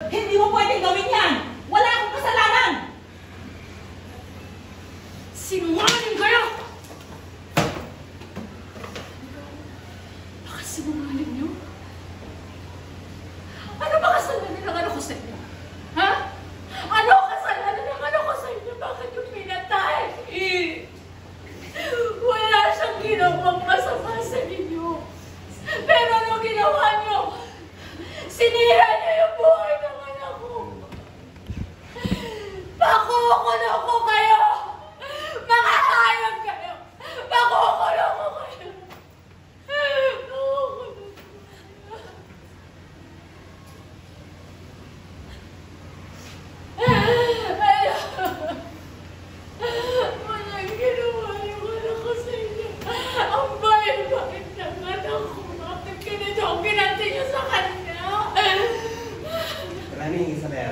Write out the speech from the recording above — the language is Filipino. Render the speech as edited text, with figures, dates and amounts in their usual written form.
Hindi mo pwedeng gawin yan! Wala akong kasalanan! Sinungaling kayo! Bakit sinungaling niyo? Ano ba kasalanan ng ano ko sa inyo? Ha? Ano kasalanan ng ano ko sa inyo? Bakit yung pinatay? Wala siyang ginawang masama sa inyo. Pero ano ginawa niyo? Sinira niyo yung buhay ng anak ko. Pakukuloko kayo! Mga hayag kayo! Pakukuloko kayo! Walang ginawa yung anak ko sa inyo. Ang bahay-bahay ng anak ko. Bakit ganito ang ginanti niyo sa kanya? Maraming Isabel.